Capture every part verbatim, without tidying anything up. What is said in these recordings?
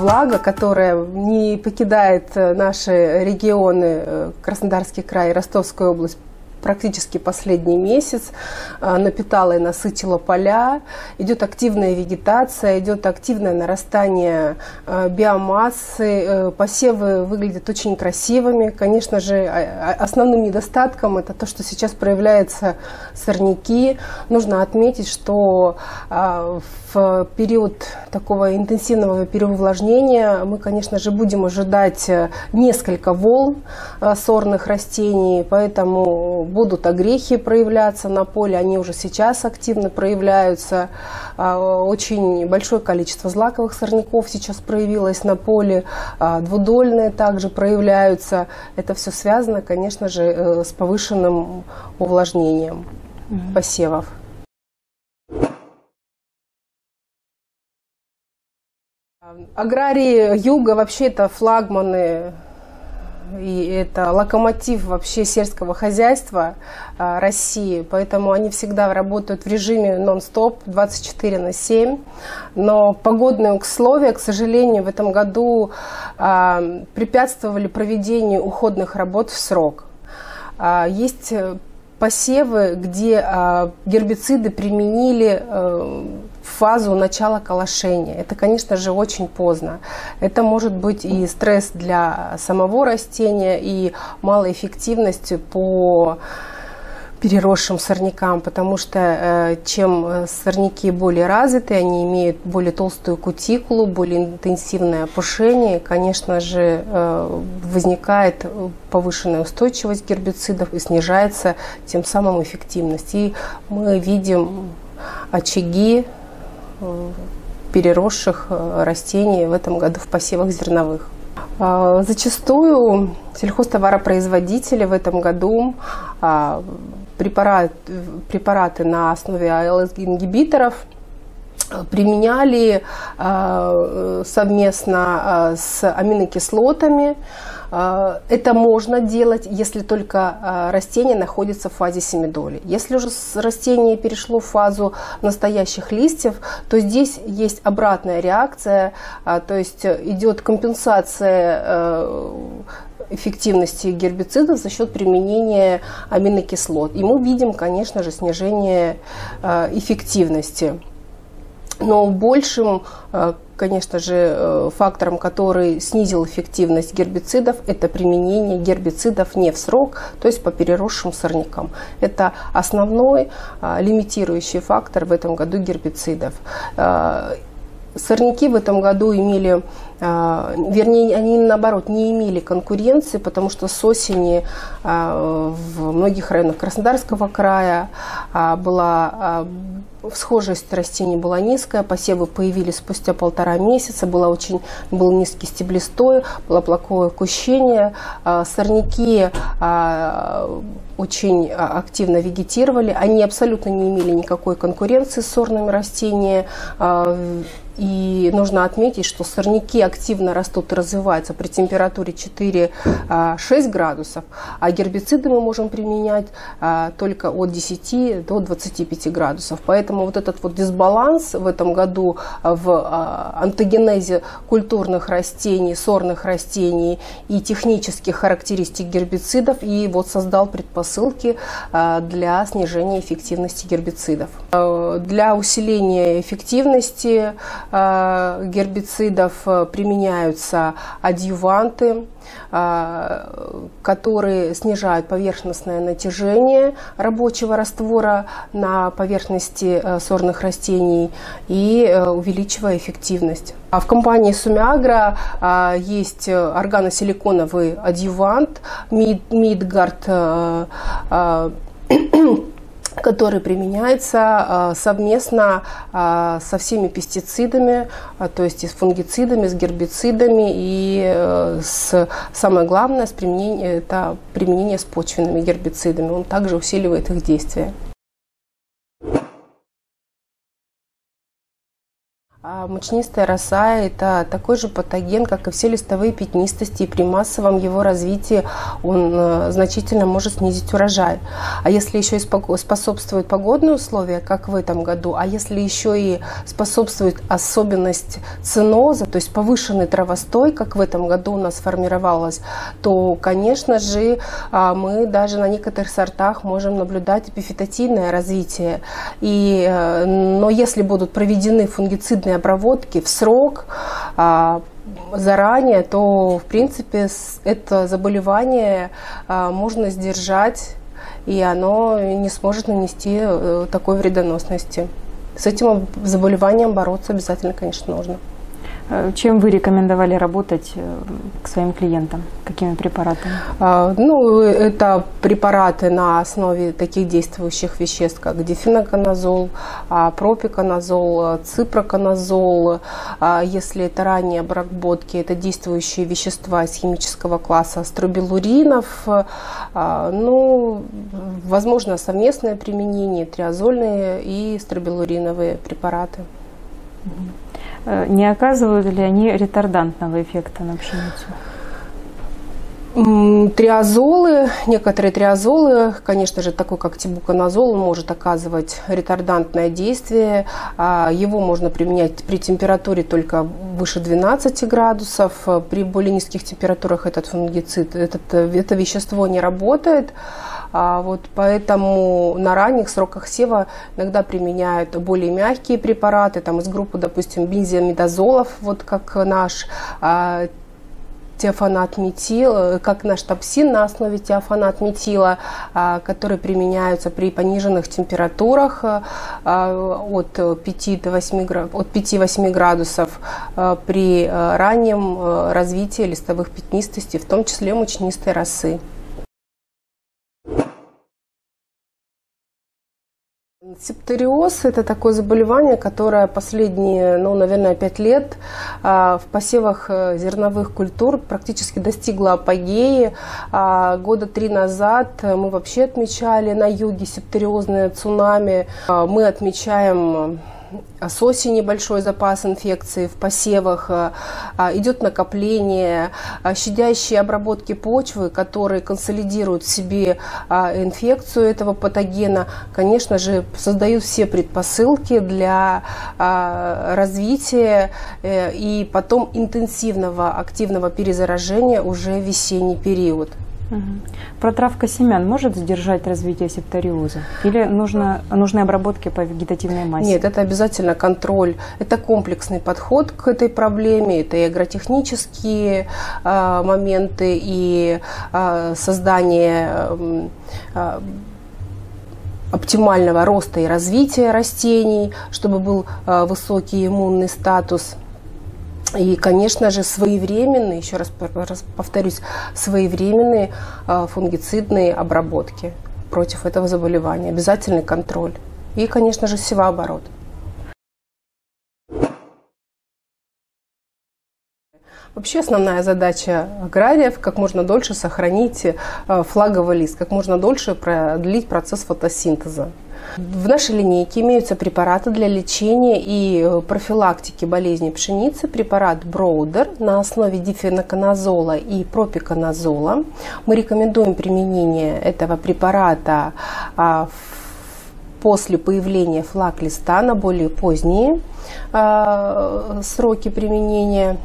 влага, которая не покидает наши регионы, Краснодарский край, Ростовская область, практически последний месяц, напитала и насытила поля, идет активная вегетация, идет активное нарастание биомассы, посевы выглядят очень красивыми. Конечно же, основным недостатком это то, что сейчас проявляются сорняки. Нужно отметить, что в период такого интенсивного переувлажнения мы, конечно же, будем ожидать несколько волн сорных растений, поэтому будут огрехи проявляться на поле, они уже сейчас активно проявляются. Очень большое количество злаковых сорняков сейчас проявилось на поле, двудольные также проявляются. Это все связано, конечно же, с повышенным увлажнением mm-hmm. посевов. Аграрии юга вообще это флагманы и это локомотив вообще сельского хозяйства а, России, поэтому они всегда работают в режиме нон-стоп двадцать четыре на семь. Но погодные условия, к сожалению, в этом году а, препятствовали проведению уходных работ в срок. А, есть посевы, где а, гербициды применили а, в фазу начала колошения. Это, конечно же, очень поздно. Это может быть и стресс для самого растения, и малоэффективность по переросшим сорнякам, потому что э, чем сорняки более развиты, они имеют более толстую кутикулу, более интенсивное опушение, конечно же, э, возникает повышенная устойчивость гербицидов и снижается тем самым эффективность. И мы видим очаги э, переросших растений в этом году в посевах зерновых. Зачастую сельхозтоваропроизводители в этом году препарат, препараты на основе а эл эс-ингибиторов применяли совместно с аминокислотами. Это можно делать, если только растение находится в фазе семидоли. Если уже растение перешло в фазу настоящих листьев, то здесь есть обратная реакция, то есть идет компенсация эффективности гербицидов за счет применения аминокислот. И мы видим, конечно же, снижение эффективности. Но большим, конечно же, фактором, который снизил эффективность гербицидов, это применение гербицидов не в срок, то есть по переросшим сорнякам. Это основной лимитирующий фактор в этом году гербицидов. Сорняки в этом году имели, вернее, они наоборот не имели конкуренции, потому что с осени в многих районах Краснодарского края была всхожесть растений была низкая, посевы появились спустя полтора месяца, было очень, был низкий стеблестой, было плохое кущение, сорняки очень активно вегетировали, они абсолютно не имели никакой конкуренции с сорными растениями. И нужно отметить, что сорняки активно растут и развиваются при температуре четыре-шесть градусов, а гербициды мы можем применять только от десяти до двадцати пяти градусов. Поэтому вот этот вот дисбаланс в этом году в антогенезе культурных растений, сорных растений и технических характеристик гербицидов и вот создал предпосылки для снижения эффективности гербицидов. Для усиления эффективности гербицидов применяются адъюванты, которые снижают поверхностное натяжение рабочего раствора на поверхности сорных растений и увеличивая эффективность. В компании Сумиагро есть органосиликоновый адъювант Midgard, который применяется совместно со всеми пестицидами, то есть и с фунгицидами, с гербицидами и с, самое главное, с применение, это применение с почвенными гербицидами. Он также усиливает их действие. Мучнистая роса – это такой же патоген, как и все листовые пятнистости, и при массовом его развитии он значительно может снизить урожай. А если еще и способствуют погодные условия, как в этом году, а если еще и способствует особенность ценоза, то есть повышенный травостой, как в этом году у нас сформировалось, то, конечно же, мы даже на некоторых сортах можем наблюдать эпифитотийное развитие. И, но если будут проведены фунгицидные обработки в срок, а, заранее, то в принципе это заболевание а, можно сдержать, и оно не сможет нанести а, такой вредоносности. С этим заболеванием бороться обязательно, конечно, нужно. Чем вы рекомендовали работать к своим клиентам? Какими препаратами? А, ну, это препараты на основе таких действующих веществ, как дифеноконазол, пропиконазол, ципроконазол. А, если это ранние обработки, это действующие вещества из химического класса струбилуринов. А, ну, возможно, совместное применение, триазольные и струбилуриновые препараты. Не оказывают ли они ретардантного эффекта на пшеницу? Триазолы, некоторые триазолы, конечно же, такой как тибуконазол, он может оказывать ретардантное действие. Его можно применять при температуре только выше двенадцати градусов. При более низких температурах этот фунгицид, этот, это вещество не работает. А вот поэтому на ранних сроках сева иногда применяют более мягкие препараты, там из группы, допустим, бензиамидазолов, вот как наш а, теофанат-метил, как наш топсин на основе теофанат-метила, а, которые применяются при пониженных температурах а, от пяти до восьми градусов а, при а, раннем а, развитии листовых пятнистостей, в том числе мучнистой росы. Септориоз – это такое заболевание, которое последние, ну, наверное, пять лет а, в посевах зерновых культур практически достигло апогеи. А, года три назад мы вообще отмечали на юге септориозное цунами. А, мы отмечаем с осени большой запас инфекции в посевах, идет накопление, щадящие обработки почвы, которые консолидируют в себе инфекцию этого патогена, конечно же, создают все предпосылки для развития и потом интенсивного активного перезаражения уже в весенний период. Угу. Протравка семян может сдержать развитие септориоза? Или нужно, нужны обработки по вегетативной массе? Нет, это обязательно контроль. Это комплексный подход к этой проблеме. Это и агротехнические э, моменты, и э, создание э, оптимального роста и развития растений, чтобы был э, высокий иммунный статус. И, конечно же, своевременные, еще раз повторюсь, своевременные фунгицидные обработки против этого заболевания, обязательный контроль и, конечно же, севооборот. Вообще основная задача аграриев – как можно дольше сохранить флаговый лист, как можно дольше продлить процесс фотосинтеза. В нашей линейке имеются препараты для лечения и профилактики болезней пшеницы. Препарат Броудер на основе дифеноконазола и пропиконазола. Мы рекомендуем применение этого препарата после появления флаг листа на более поздние сроки применения.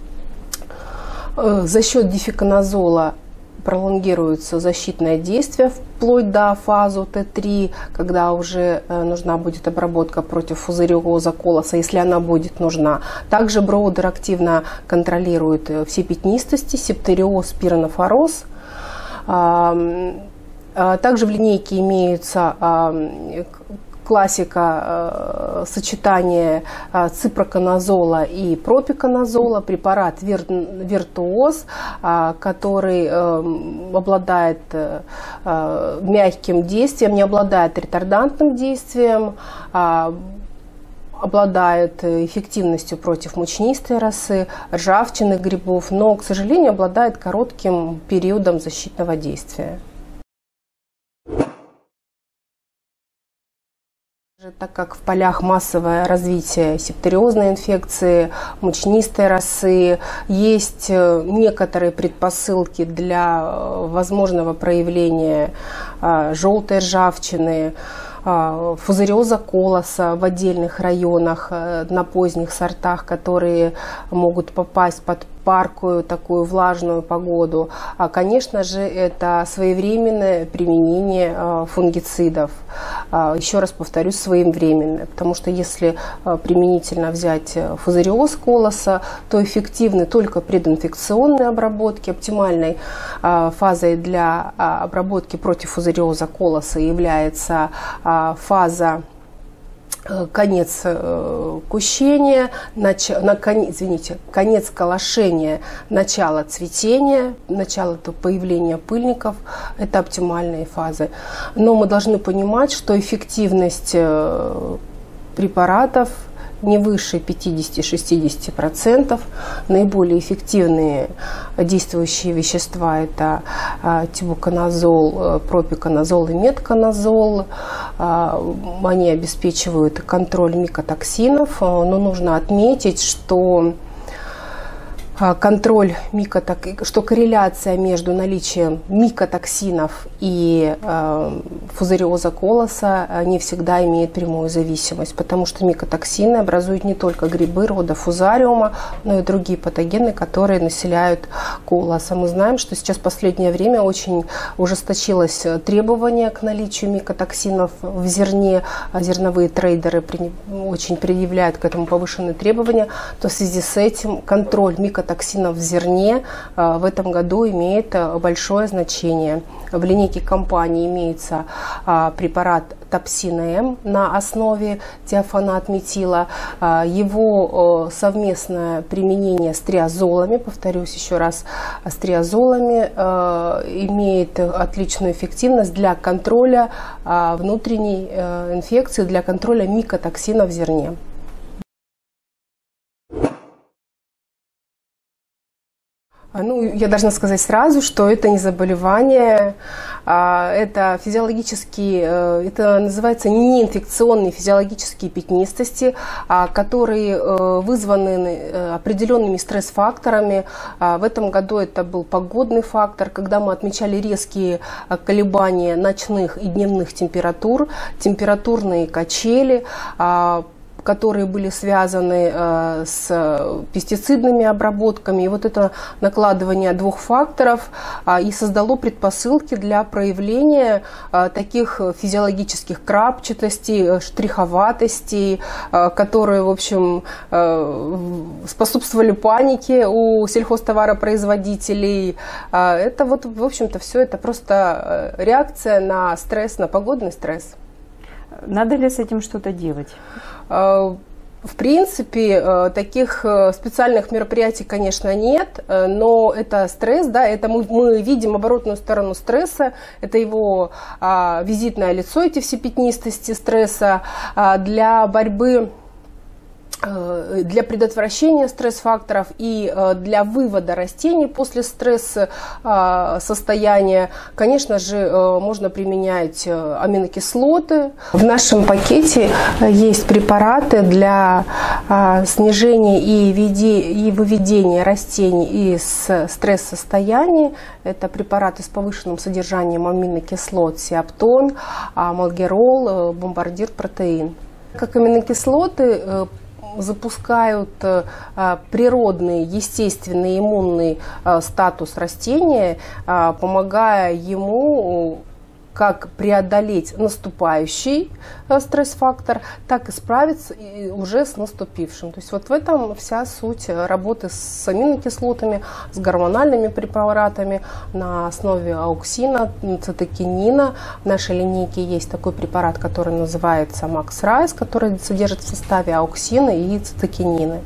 За счет дифеноконазола пролонгируется защитное действие вплоть до фазы Т три, когда уже нужна будет обработка против фузариоза колоса, если она будет нужна. Также Броудер активно контролирует все пятнистости, септориоз, пиронофороз. Также в линейке имеются классика э, сочетания э, ципроконазола и пропиконазола, препарат Вир, Виртуоз, э, который э, обладает э, мягким действием, не обладает ретардантным действием, э, обладает эффективностью против мучнистой росы, ржавчины грибов, но, к сожалению, обладает коротким периодом защитного действия. Так как в полях массовое развитие септориозной инфекции, мучнистой росы, есть некоторые предпосылки для возможного проявления желтой ржавчины, фузариоза колоса в отдельных районах, на поздних сортах, которые могут попасть под паркую, такую влажную погоду. А, конечно же, это своевременное применение фунгицидов. Еще раз повторюсь, своевременное, потому что если применительно взять фузариоз колоса, то эффективны только прединфекционные обработки. Оптимальной фазой для обработки против фузариоза колоса является фаза конец кущения, нач... на кон... извините, конец колошения, начало цветения, начало появления пыльников – это оптимальные фазы. Но мы должны понимать, что эффективность препаратов не выше пятидесяти-шестидесяти процентов. Наиболее эффективные действующие вещества – это тибуконазол, пропиконазол и метконазол. Они обеспечивают контроль микотоксинов, но нужно отметить, что контроль микоток... что корреляция между наличием микотоксинов и э, фузариоза колоса не всегда имеет прямую зависимость, потому что микотоксины образуют не только грибы рода фузариума, но и другие патогены, которые населяют колос. А мы знаем, что сейчас в последнее время очень ужесточилось требование к наличию микотоксинов в зерне, а зерновые трейдеры при... очень предъявляют к этому повышенные требования, то в связи с этим контроль микотоксинов токсинов в зерне в этом году имеет большое значение. В линейке компании имеется препарат Топсина М на основе тиофанат метила. Его совместное применение с триазолами, повторюсь еще раз, с триазолами имеет отличную эффективность для контроля внутренней инфекции, для контроля микотоксина в зерне. Ну, я должна сказать сразу, что это не заболевание, это физиологические, это называется неинфекционные физиологические пятнистости, которые вызваны определенными стресс-факторами. В этом году это был погодный фактор, когда мы отмечали резкие колебания ночных и дневных температур, температурные качели, которые были связаны э, с пестицидными обработками. И вот это накладывание двух факторов э, и создало предпосылки для проявления э, таких физиологических крапчатостей, штриховатостей, э, которые, в общем, э, способствовали панике у сельхозтоваропроизводителей. Э, это вот, в общем-то, все это просто реакция на стресс, на погодный стресс. Надо ли с этим что-то делать? В принципе, таких специальных мероприятий, конечно, нет, но это стресс, да, это мы, мы видим оборотную сторону стресса, это его а, визитное лицо, эти все пятнистости стресса. А, для борьбы, для предотвращения стресс-факторов и для вывода растений после стресс-состояния, конечно же, можно применять аминокислоты. В нашем пакете есть препараты для снижения и выведения растений из стресс-состояния. Это препараты с повышенным содержанием аминокислот Сиаптон, Малгерол, Бомбардир Протеин. Как аминокислоты запускают природный, естественный иммунный статус растения, помогая ему как преодолеть наступающий стресс-фактор, так и справиться уже с наступившим. То есть вот в этом вся суть работы с аминокислотами, с гормональными препаратами на основе ауксина, цитокинина. В нашей линейке есть такой препарат, который называется Макс Райс, который содержит в составе ауксина и цитокинины.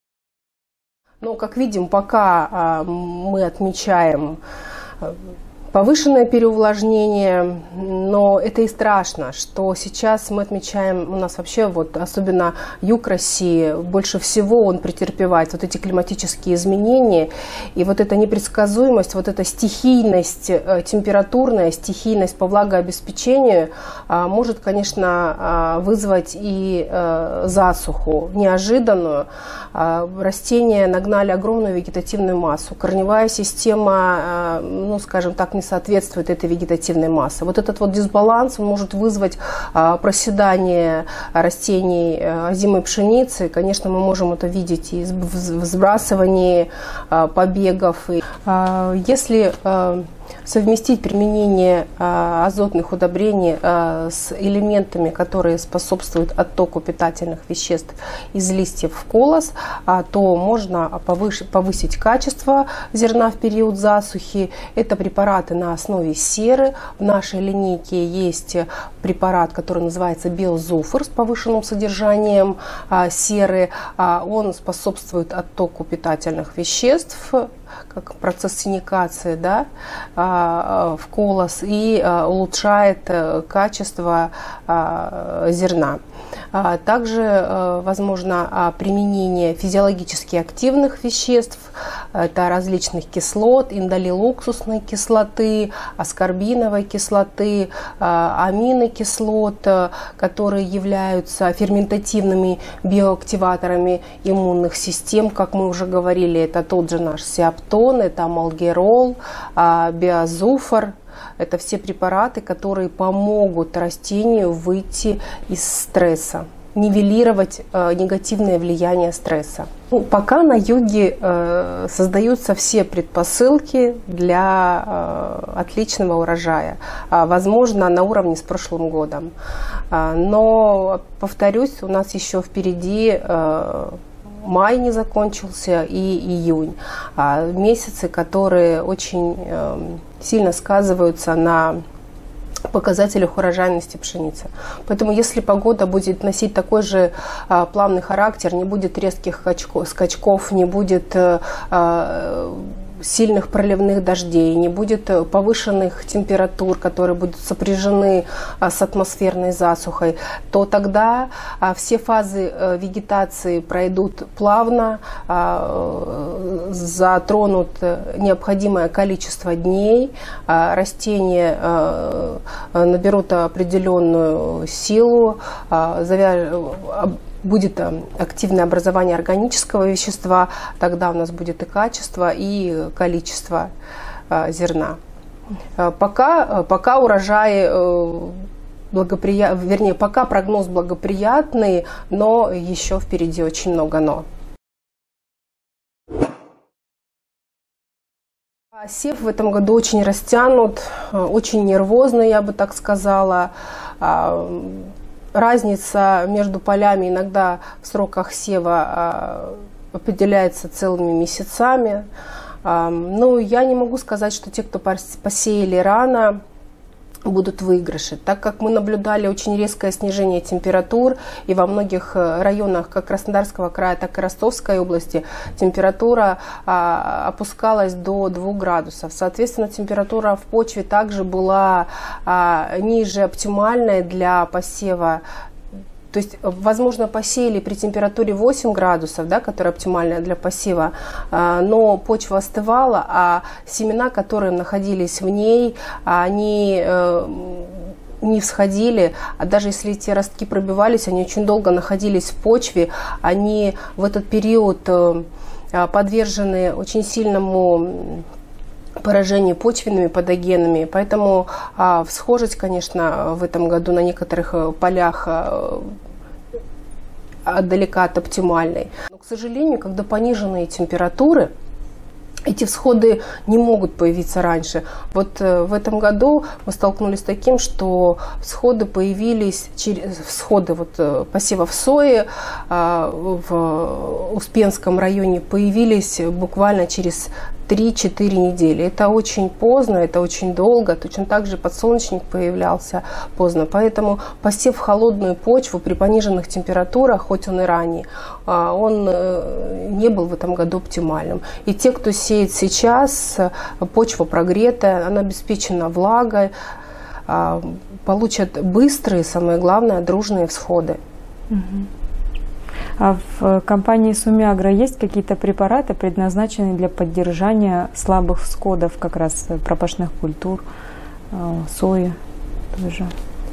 Но, как видим, пока мы отмечаем повышенное переувлажнение, но это и страшно, что сейчас мы отмечаем, у нас вообще, вот, особенно юг России, больше всего он претерпевает вот эти климатические изменения, и вот эта непредсказуемость, вот эта стихийность, температурная стихийность по влагообеспечению может, конечно, вызвать и засуху неожиданную. Растения нагнали огромную вегетативную массу, корневая система, ну, скажем так, не соответствует этой вегетативной массе. Вот этот вот дисбаланс может вызвать а, проседание растений озимой пшеницы. Конечно, мы можем это видеть и в сбрасывании а, побегов. И, а, если а, совместить применение а, азотных удобрений а, с элементами, которые способствуют оттоку питательных веществ из листьев в колос, а, то можно повыш- повысить качество зерна в период засухи. Это препараты на основе серы. В нашей линейке есть препарат, который называется Биозуфор с повышенным содержанием а, серы. А, он способствует оттоку питательных веществ, как процесс синекации, да, в колос, и улучшает качество зерна. Также возможно применение физиологически активных веществ, это различных кислот, индолилуксусной кислоты, аскорбиновой кислоты, аминокислот, которые являются ферментативными биоактиваторами иммунных систем, как мы уже говорили, это тот же наш сиаптон, это амалгерол, биозуфор. Это все препараты, которые помогут растению выйти из стресса, нивелировать э, негативное влияние стресса. Ну, пока на юге э, создаются все предпосылки для э, отличного урожая, а, возможно, на уровне с прошлым годом. А, но, повторюсь, у нас еще впереди э, май не закончился и июнь. А, месяцы, которые очень э, сильно сказываются на показателях урожайности пшеницы. Поэтому если погода будет носить такой же а, плавный характер, не будет резких скачков, скачков не будет а, сильных проливных дождей, не будет повышенных температур, которые будут сопряжены а, с атмосферной засухой, то тогда а, все фазы а, вегетации пройдут плавно, а, затронут необходимое количество дней, а, растения а, наберут определенную силу, а, завяж... будет активное образование органического вещества, тогда у нас будет и качество, и количество а, зерна. Пока, пока урожай благоприятный, вернее, пока прогноз благоприятный, но еще впереди очень много «но». Сев в этом году очень растянут, очень нервозный, я бы так сказала. Разница между полями иногда в сроках сева определяется целыми месяцами. Но я не могу сказать, что те, кто посеяли рано, будут выигрыши, так как мы наблюдали очень резкое снижение температур, и во многих районах как Краснодарского края, так и Ростовской области температура а, опускалась до двух градусов. Соответственно, температура в почве также была а, ниже оптимальной для посева. То есть, возможно, посеяли при температуре восемь градусов, да, которая оптимальная для посева, но почва остывала, а семена, которые находились в ней, они не всходили, а даже если эти ростки пробивались, они очень долго находились в почве, они в этот период подвержены очень сильному поражение почвенными патогенами, поэтому а, всхожесть, конечно, в этом году на некоторых полях а, отдалека от оптимальной. Но, к сожалению, когда пониженные температуры, эти всходы не могут появиться раньше. Вот э, в этом году мы столкнулись с таким, что всходы появились, через, всходы вот, э, посевов сои э, в Успенском районе появились буквально через три-четыре недели. Это очень поздно, это очень долго. Точно так же подсолнечник появлялся поздно. Поэтому посев в холодную почву при пониженных температурах, хоть он и ранний, он не был в этом году оптимальным. И те, кто сеял посеять сейчас, почва прогретая, она обеспечена влагой, получат быстрые, самое главное, дружные всходы. А в компании Сумиагро есть какие-то препараты, предназначенные для поддержания слабых всходов, как раз пропашных культур, сои тоже?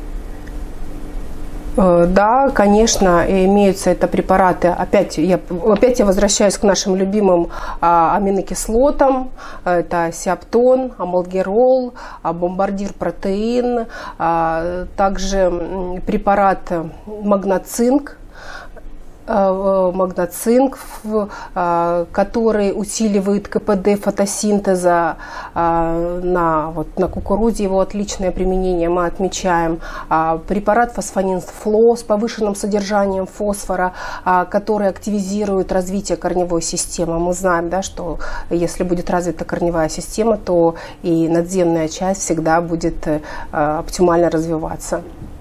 Да, конечно, имеются это препараты. Опять я, опять я возвращаюсь к нашим любимым а, аминокислотам. Это сиаптон, амалгерол, а, бомбардир протеин, а, также препарат магноцинк. магноцинк, который усиливает КПД фотосинтеза на, вот, на кукурузе, его отличное применение мы отмечаем. Препарат фосфонин-фло с повышенным содержанием фосфора, который активизирует развитие корневой системы. Мы знаем, да, что если будет развита корневая система, то и надземная часть всегда будет оптимально развиваться.